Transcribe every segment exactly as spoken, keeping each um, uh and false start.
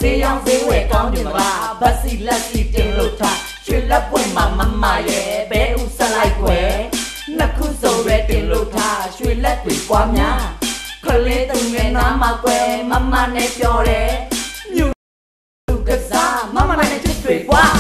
စေးရောင်းစေးဝယ်ကောင်းတယ်မလားဗတ်စီလက်စီတင်လို့ထားရွှေလက်ပွင့်မှာမမရဲ့ဘဲဥဆက်လိုက်ွယ်နှစ်ခုစုံရဲတင်လို့ထားရွှေလက်တွေပွားများခလေးတုံငယ်နာမကွယ်မမနဲ့ပြောတယ်မြူလူကစားမမနဲ့ချစ်တွေပွား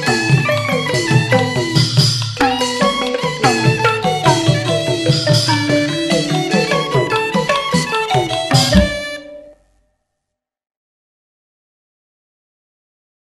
က